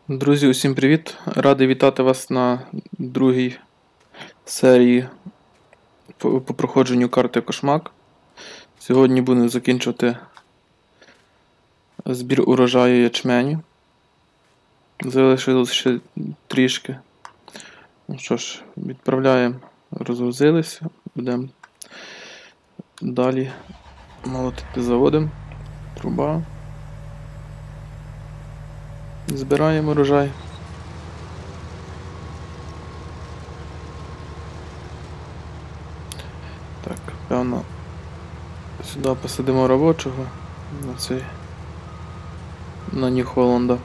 Друзі, усім привіт! Радий вітати вас на другій серії по проходженню карти Кошмак. Сьогодні будемо закінчувати збір урожаю ячменю. Залишилось ще трішки. Ну що ж, відправляємо, розгрузилися, будемо далі молотити, заводимо, труба. Збираємо урожай. Так, певно, сюди посадимо робочого на Нью-Холланда.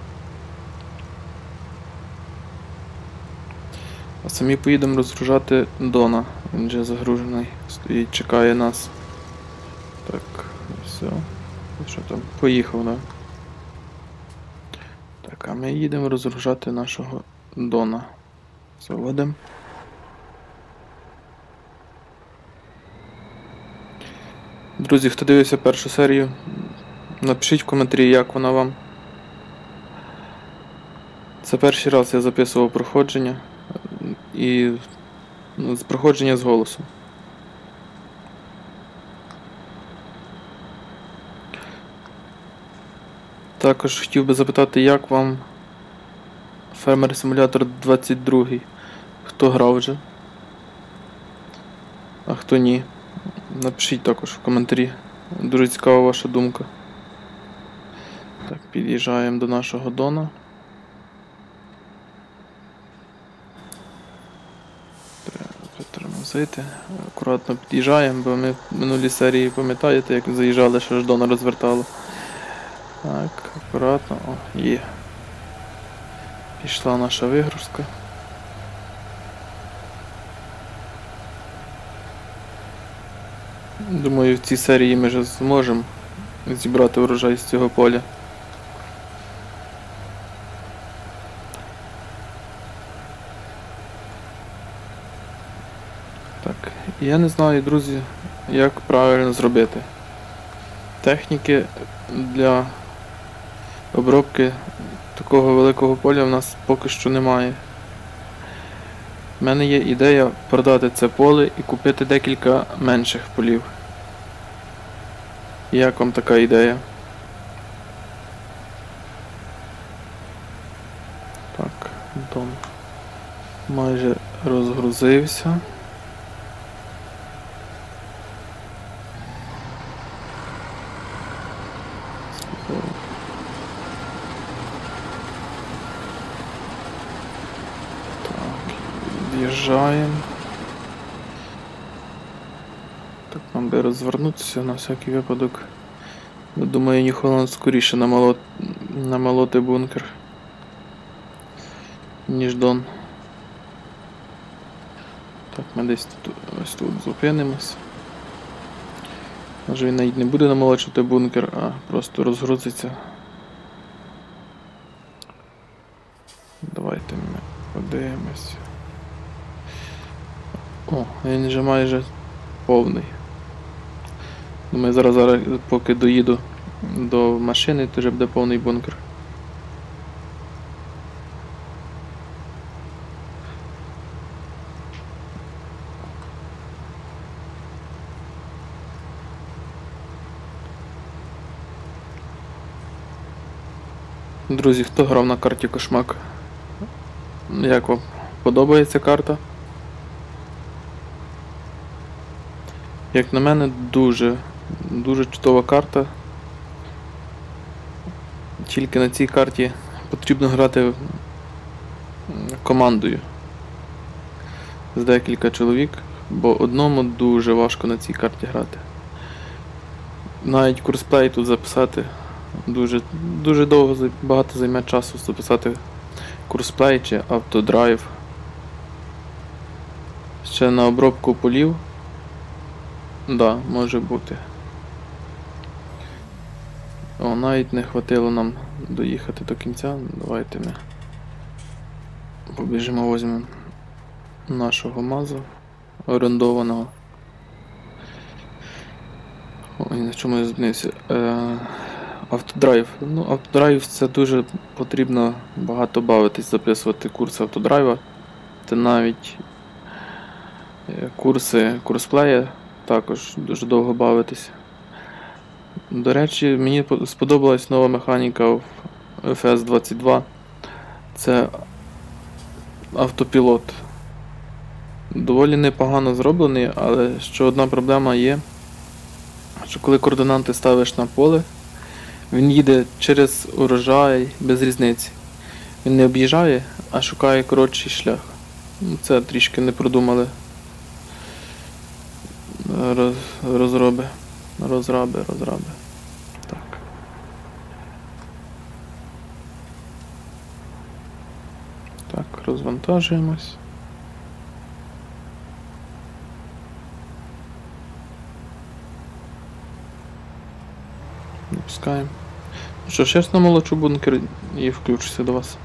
А самі поїдемо розгружати Дона. Він вже загружений, стоїть, чекає нас. Так, все. Що там? Поїхав, да? Так, а ми їдемо розгружати нашого Дона. Заводимо. Друзі, хто дивився першу серію, напишіть в коментарі, як вона вам. Це перший раз я записував проходження і проходження з голосом. Також хотів би запитати, як вам Farming Simulator 22. Хто грав вже? А хто ні? Напишіть також в коментарі. Дуже цікава ваша думка. Так, під'їжджаємо до нашого Дона. Треба притормозити. Акуратно під'їжджаємо, бо ми в минулій серії, пам'ятаєте, як заїжджали, що ж Дона розвертало. Так, акуратно. О, є. Пішла наша вигрузка. Думаю, в цій серії ми вже зможемо зібрати урожай з цього поля. Так, я не знаю, друзі, як правильно зробити. Техніки для обробки такого великого поля в нас поки що немає. У мене є ідея продати це поле і купити декілька менших полів. Як вам така ідея? Так, Дон майже розгрузився. В'їжджаємо. Так, нам би розвернутися на всякий випадок. Думаю, Нью-Холланд скоріше намолоти бункер, ніж Дон. Так, ми десь ось тут зупинимось. Може він навіть не буде намолочувати бункер, а просто розгрузиться. Давайте ми подивимось. О, він вже майже повний. Думаю, зараз поки доїду до машини, то вже буде повний бункер. Друзі, хто грав на карті Кошмак? Як вам подобається карта? Як на мене, дуже чудова карта. Тільки на цій карті потрібно грати командою з декілька чоловік, бо одному дуже важко на цій карті грати. Навіть курсплей тут записати дуже довго, багато займе часу записати курсплей чи автодрайв. Ще на обробку полів. Да, може бути. О, навіть не хватило нам доїхати до кінця. Давайте ми побіжимо, візьмемо нашого МАЗа орендованого. Ой, на чому я зупинився? Автодрайв. Ну, автодрайв це дуже потрібно багато бавитись, записувати курси автодрайва. Та навіть курси курсплея також дуже довго бавитись. До речі, мені сподобалась нова механіка в FS22. Це автопілот. Доволі непогано зроблений, але що одна проблема є, що коли координати ставиш на поле, він їде через урожай без різниці. Він не об'їжджає, а шукає коротший шлях. Це трішки не продумали розраби. Так. Так, розвантажуємось. Запускаємо. Ну що, зараз намолочу бункер і включуся до вас.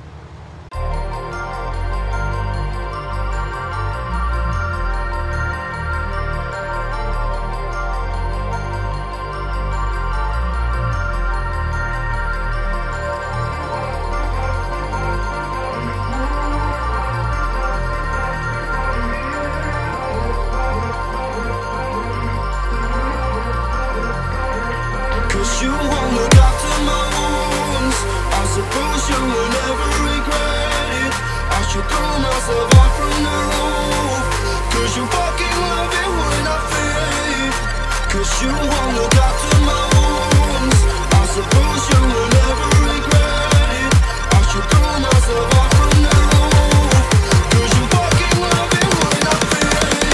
You won't look after my wounds. I suppose you will never regret it. I should throw myself out from the roof, 'cause you fucking love it when I feel. 'Cause you won't look after my wounds. I suppose you will never regret it. I should throw myself out from the roof, 'cause you fucking love it when I feel.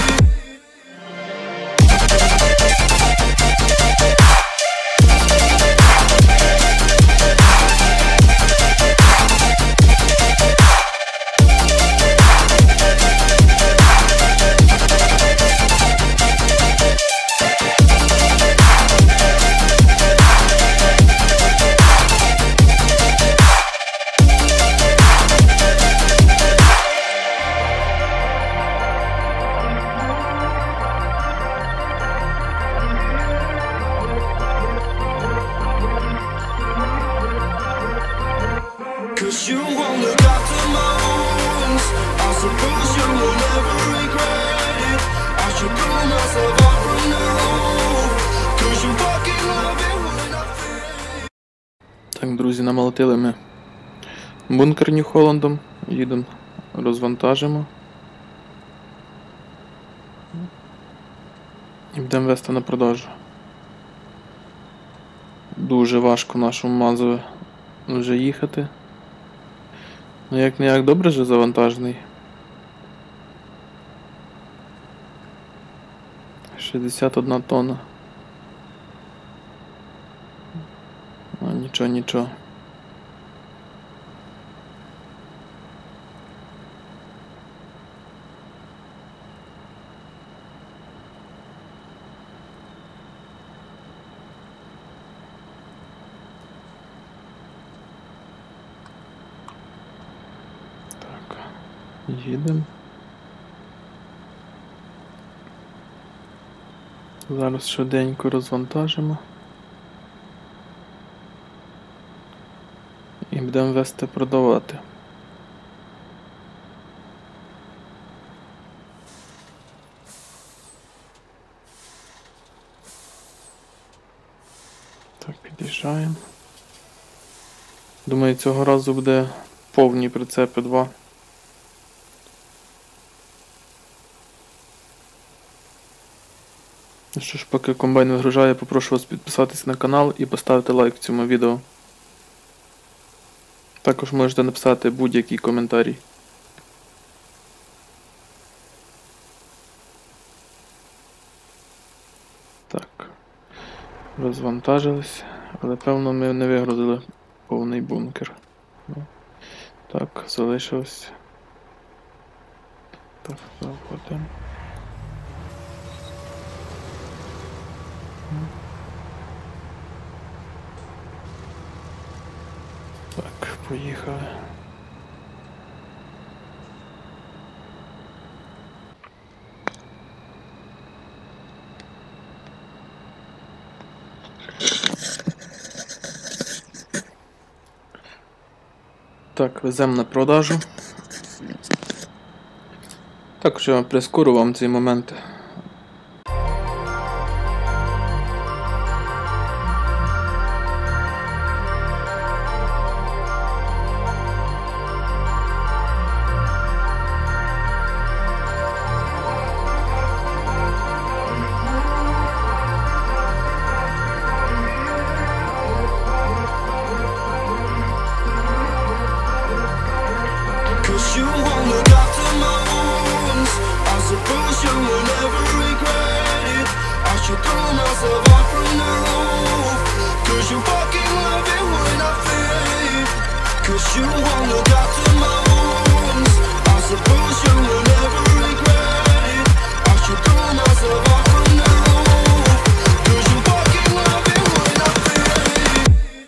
You won't look after my wounds. I suppose you will never regret it. I should throw myself out from the roof, 'cause you fucking love it when I feel. Так, друзі, намолотили ми бункер Нью-Холландом. Їдемо, розвантажимо. І будемо вести на продажу. Дуже важко нашому Мазові вже їхати. Ну як не як добре вже завантажений. 61 тонна. А, нічого. Їдемо. Зараз швиденько розвантажимо. І будемо вести продавати. Так, під'їжджаємо. Думаю, цього разу буде повні прицепи 2. Ну що ж, поки комбайн вигружає, попрошу вас підписатися на канал і поставити лайк цьому відео. Також можете написати будь-який коментарій. Так, розвантажились, але певно ми не вигрузили повний бункер. Так, залишилось. Так, заходимо. Так, поїхали. Так, веземо на продажу. Також я прискорю вам цей момент. Cause you won't look after my wounds. I suppose you will never regret it. I should throw myself out from the roof. Cause you fucking love it when I fade. Cause you won't look after my wounds. I suppose you will never regret it. I should throw myself out from the roof. Cause you fucking love it when I fade.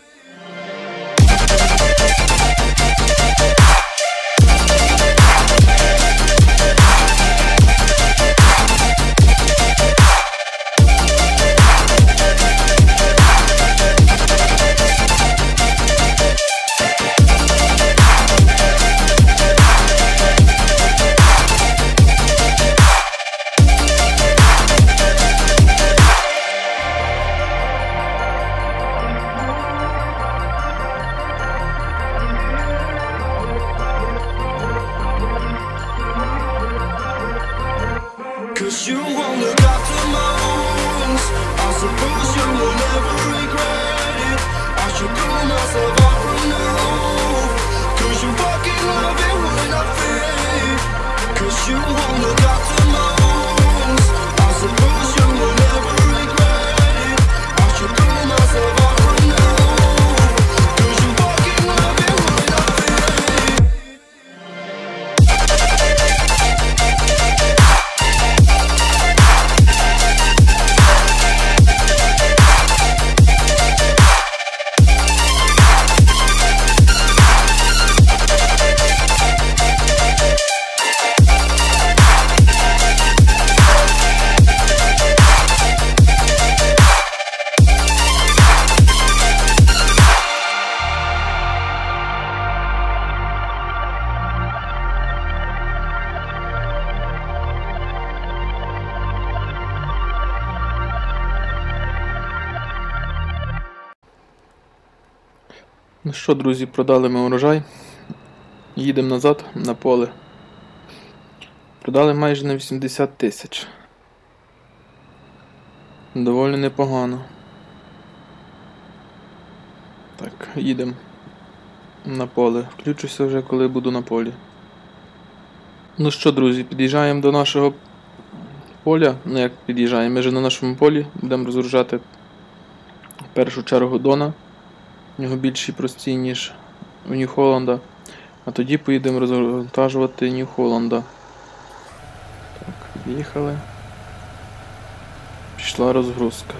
Cause you won't look after my wounds. I suppose you will never regret it. I should throw myself out from the roof. Cause you fucking love it when I fade. Cause you won't look after my wounds. I suppose you will never regret it. I should throw myself out from the roof. Cause you fucking love it when I fade. Ну що, друзі, продали ми урожай. Їдемо назад на поле. Продали майже на 80 тисяч. Доволі непогано. Так, їдемо на поле. Включуся вже, коли буду на полі. Ну що, друзі, під'їжджаємо до нашого поля. Ну як під'їжджаємо? Ми вже на нашому полі. Будемо розгружати в першу чергу Дона. У нього більші прості, ніж у Нью-Холланда. А тоді поїдемо розвантажувати Нью-Холланда. Так, під'їхали. Пішла розгрузка.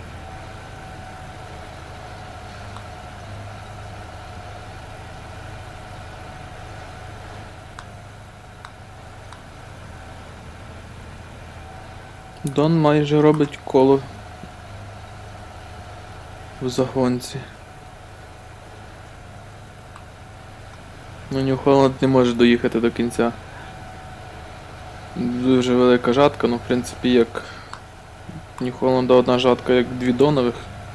Дон майже робить коло в загонці. Ну, Нью-Холланд не може доїхати до кінця. Дуже велика жатка, ну в принципі як Нью-Холланда одна жатка, як дві донових.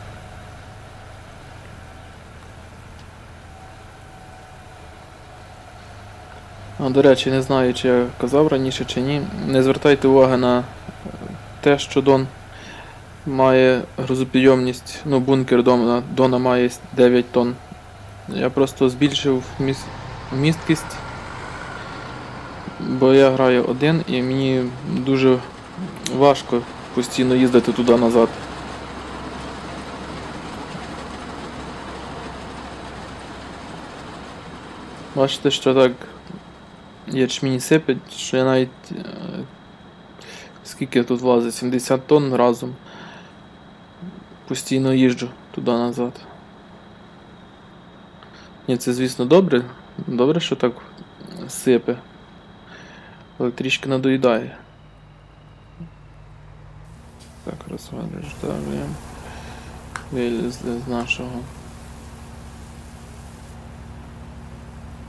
А, до речі, не знаю, чи я казав раніше чи ні. Не звертайте уваги на те, що Дон має грузопідйомність, ну бункер Дона має 9 тонн. Я просто збільшив місткість, бо я граю один і мені дуже важко постійно їздити туди-назад. Бачите, що так ячмінь сипить, що я навіть скільки тут влазить, 70 тонн разом постійно їжджу туди-назад. Ні, це звісно добре. Добре, що так сипе. Але трішки надоїдає. Так, розвантажуємо. Вилізли з нашого.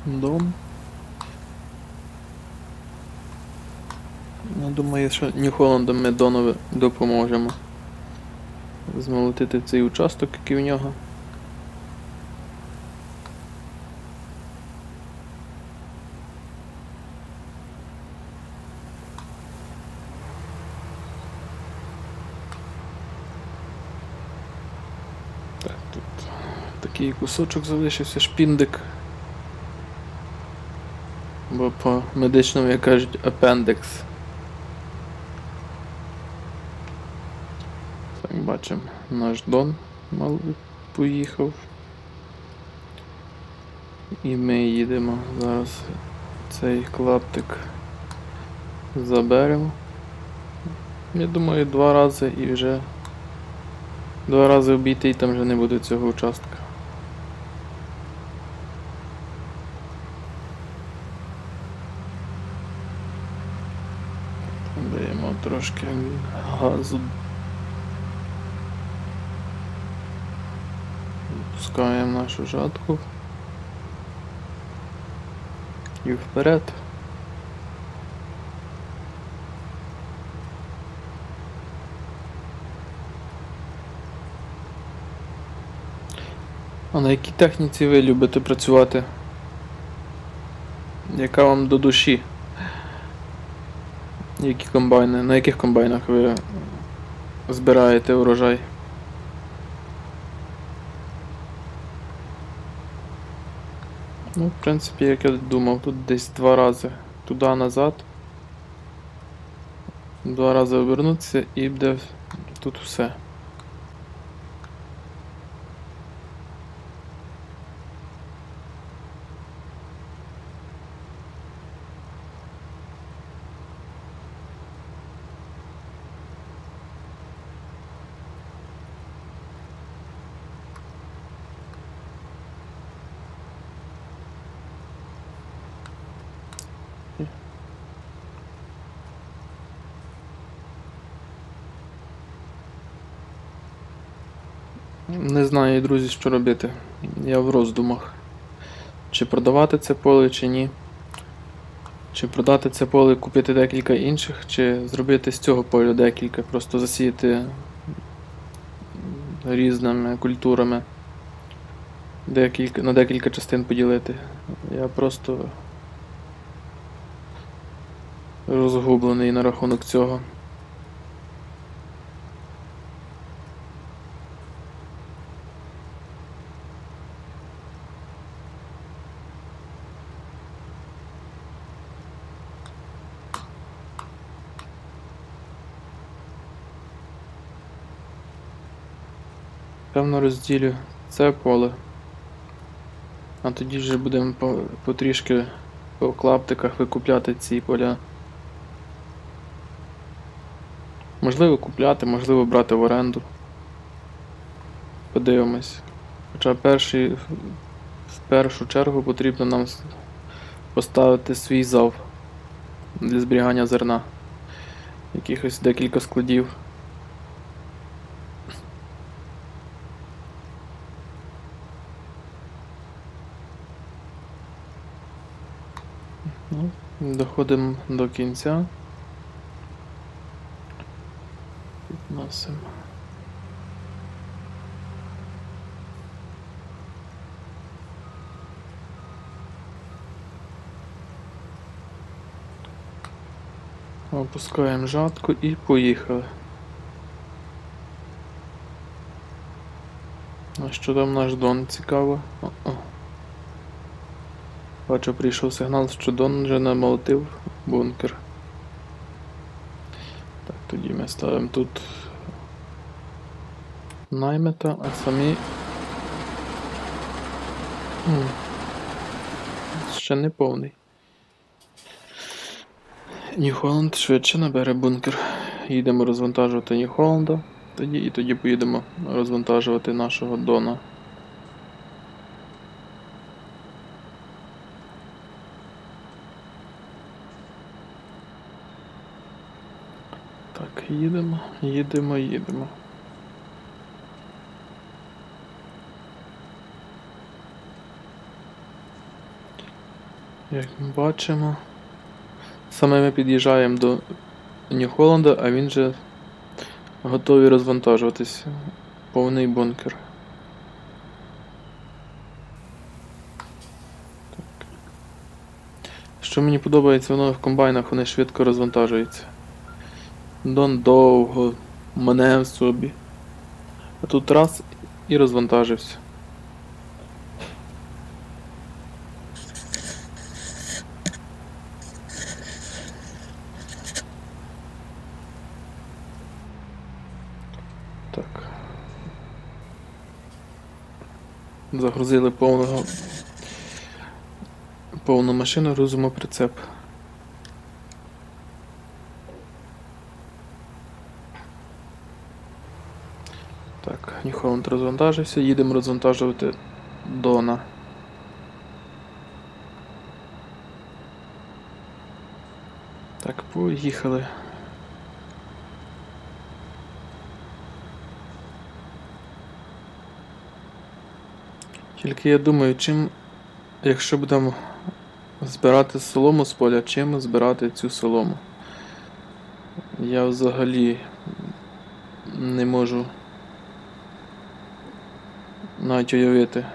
Дон. Я думаю, що Нью-Холландом ми Донові допоможемо змолотити цей участок, який в нього. Так, тут такий кусочок залишився, шпіндик. Бо по медичному, як кажуть, апендекс. Так, бачимо, наш Дон мало поїхав. І ми їдемо зараз цей клаптик заберемо. Я думаю, 2 рази і вже 2 рази обійти і там вже не буде цього участка. Даємо трошки газу. Пускаємо нашу жатку. І вперед. А на якій техніці ви любите працювати? Яка вам до душі? Які комбайни? На яких комбайнах ви збираєте урожай? Ну, в принципі, як я думав, тут десь 2 рази туди-назад. 2 рази обернутися і буде тут все. Не знаю, друзі, що робити. Я в роздумах. Чи продавати це поле, чи ні. Чи продати це поле, купити декілька інших, чи зробити з цього поля декілька, просто засіяти різними культурами, на декілька частин поділити. Я просто розгублений на рахунок цього. Певно розділю це поле, а тоді вже будемо потрішки по клаптиках викупляти ці поля. Можливо купляти, можливо брати в оренду. Подивимось. Хоча в першу чергу потрібно нам поставити свій зав для зберігання зерна. Якихось декілька складів. Ну, доходимо до кінця. Підносимо. Опускаємо жатку і поїхали. А що там наш Дон, цікаво? Бачу, прийшов сигнал, що Дон вже намолотив бункер. Так, тоді ми ставимо тут наймета, а самі... Ще не повний. Нью-Холланд швидше набере бункер. Їдемо розвантажувати Нью-Холланда, тоді поїдемо розвантажувати нашого Дона. Так, їдемо. Як ми бачимо, саме ми під'їжджаємо до Нью-Холланда, а він вже готовий розвантажуватися. Повний бункер. Так. Що мені подобається в нових комбайнах, вони швидко розвантажуються. Дон довго мене в собі. А тут раз і розвантажився. Так. Загрузили повну машину, грузимо прицеп. Так, Нью-Холланд розвантажився, їдемо розвантажувати Дона. Так, поїхали. Тільки я думаю, якщо будемо збирати солому з поля, чим збирати цю солому? Я взагалі не можу навіть уявити.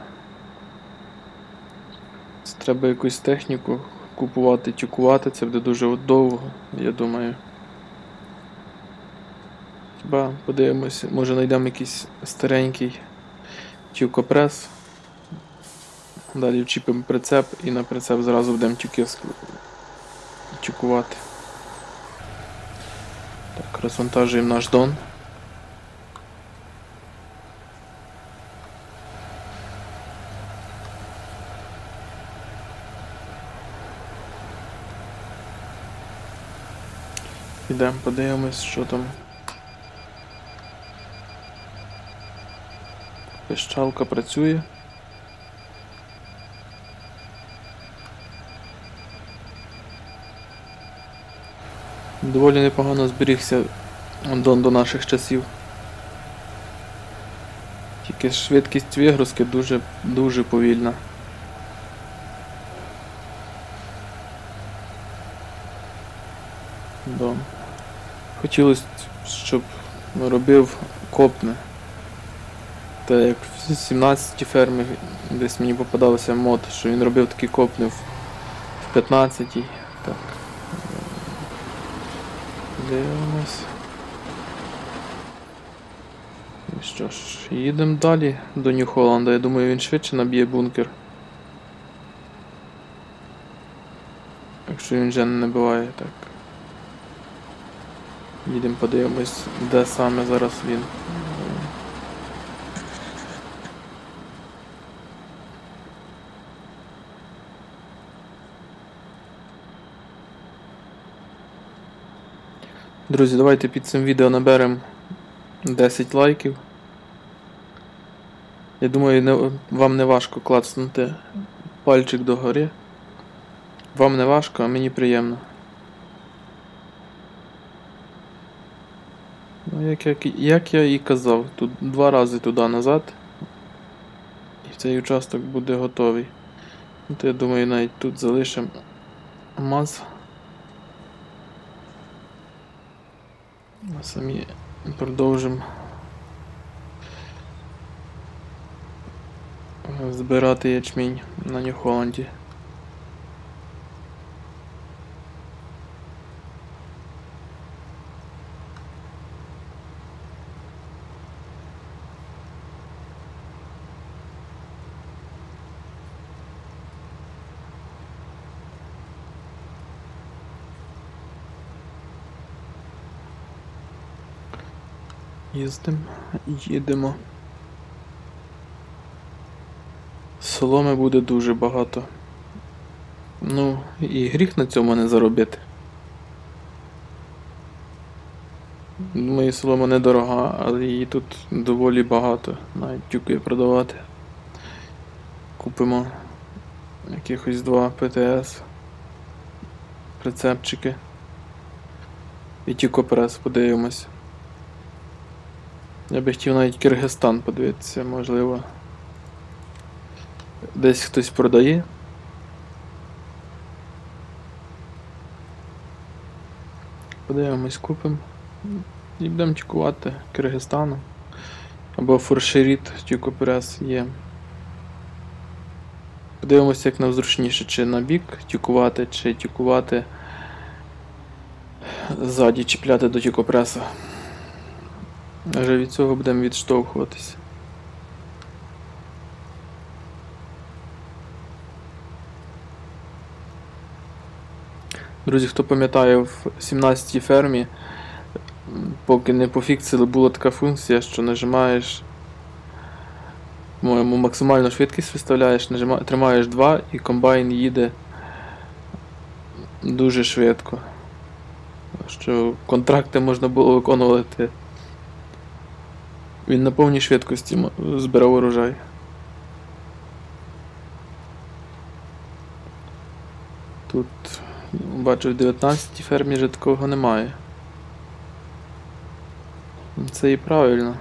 Це треба якусь техніку купувати, тюкувати, це буде дуже довго, я думаю. Хіба подивимося, може знайдемо якийсь старенький тюкопрес. Далі вчіпимо прицеп і на прицеп зразу будемо тюкувати. Так, розвантажуємо наш Дон. Ідемо, подивимось, що там. Пищалка працює. Доволі непогано зберігся Дон до наших часів. Тільки швидкість вигрузки дуже повільна. Дон. Хотілося, щоб робив копне. Та як в 17-й фермі десь мені попадався мод, що він робив такі копни в 15-й. Так. Дивимось. І що ж, їдемо далі до Нью-Холланда. Я думаю, він швидше наб'є бункер. Якщо він вже не набиває, так. Їдемо подивимось, де саме зараз він. Друзі, давайте під цим відео наберемо 10 лайків. Я думаю, вам не важко клацнути пальчик догори. Вам не важко, а мені приємно. Ну, як я і казав, тут 2 рази туди-назад. І цей участок буде готовий. То я думаю, навіть тут залишимо МАЗ. А самі продовжимо збирати ячмінь на Нью-Холланді. Їдемо. Соломи буде дуже багато. Ну, і гріх на цьому не заробити. Думаю, солома недорога, але її тут доволі багато. Навіть тюки продавати. Купимо якихось 2 ПТС. Прицепчики. І тюкопрес подивимось. Я би хотів навіть Киргизстан подивитися, можливо. Десь хтось продає. подивимось, купимо. І будемо тюкувати Киргизстану. Або фуршеріт тюкопрес є. Подивимося, як нам зручніше, чи на бік тюкувати, чи тюкувати ззаді, чіпляти до тюкопреса. Вже від цього будемо відштовхуватися. Друзі, хто пам'ятає, в 17-й фермі, поки не пофіксили, була така функція, що нажимаєш, по-моєму, максимальну швидкість виставляєш, тримаєш 2 і комбайн їде дуже швидко. Що контракти можна було виконувати. Він на повній швидкості збирав урожай. Тут, бачу, в 19-й фермі вже такого немає. Це і правильно.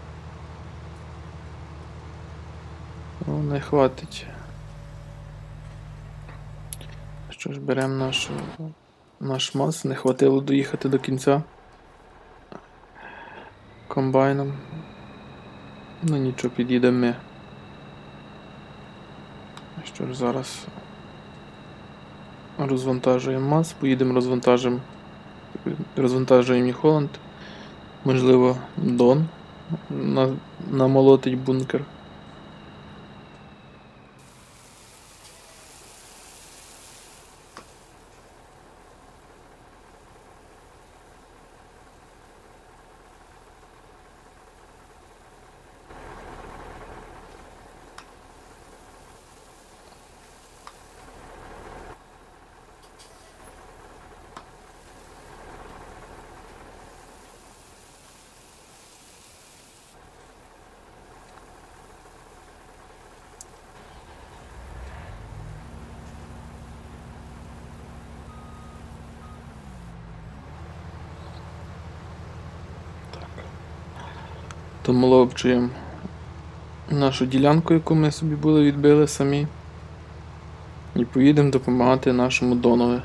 Ну, не хватить. Що ж, беремо наш мас, не хватило доїхати до кінця комбайном. Ну нічого, під'їдемо ми. Що ж, зараз розвантажуємо мас, поїдемо розвантажуємо Нью-Холланд. Можливо, Дон намолотить бункер. Домоловчуємо нашу ділянку, яку ми собі були відбили самі. І поїдемо допомагати нашому Донові.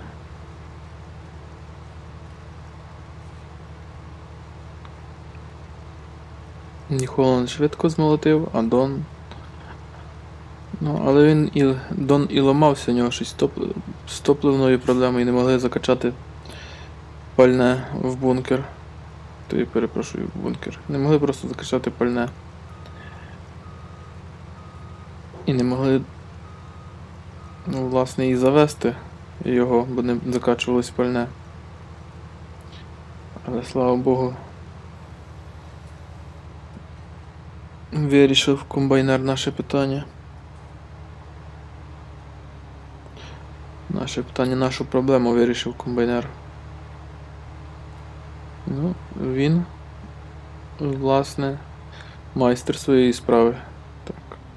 Нью-Холланд швидко змолотив, а Дон... Ну, але Дон і ламався, у нього щось з топливною проблемою, і не могли закачати пальне в бункер. Перепрошую, в бункер. Не могли просто закачати пальне. І не могли, ну, власне, і завести його, бо не закачувалось пальне. Але, слава Богу, вирішив комбайнер наше питання. Нашу проблему вирішив комбайнер. Ну, він, власне, майстер своєї справи. Так.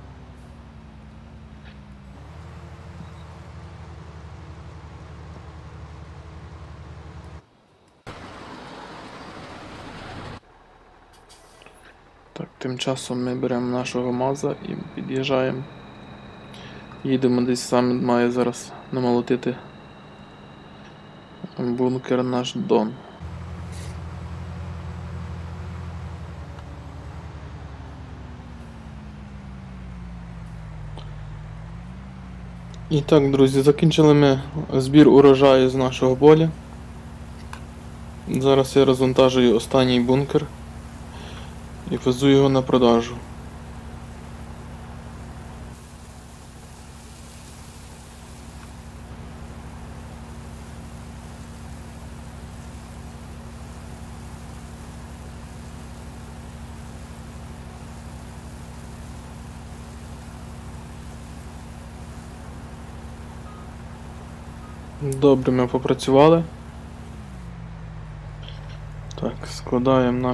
Так, тим часом ми беремо нашого маза і під'їжджаємо. Їдемо десь, сам має зараз намолотити бункер наш Дон. І так, друзі, закінчили ми збір урожаю з нашого поля. Зараз я розвантажую останній бункер і везу його на продажу. Добре, ми попрацювали. Так, складаємо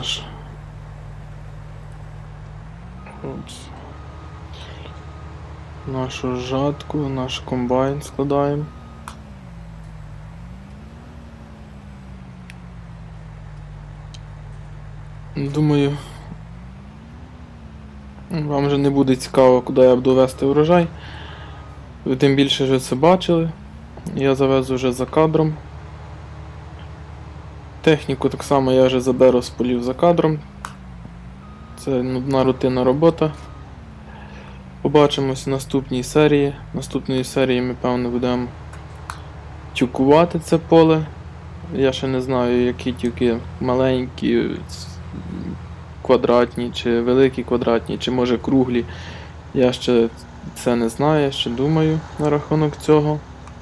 нашу жатку, наш комбайн складаємо. Думаю, вам вже не буде цікаво, куди я буду везти урожай. Ви тим більше вже це бачили. Я завезу вже за кадром. Техніку так само я вже заберу з полів за кадром. Це нудна рутинна робота. Побачимось в наступній серії. В наступній серії ми, певно, будемо тюкувати це поле. Я ще не знаю, які тюки, маленькі, квадратні, чи великі квадратні, чи може круглі. Я ще це не знаю, ще думаю на рахунок цього.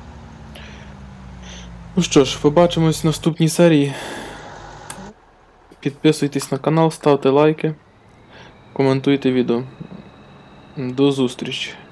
Ну що ж, побачимось в наступній серії. Підписуйтесь на канал, ставте лайки, коментуйте відео. До зустрічі!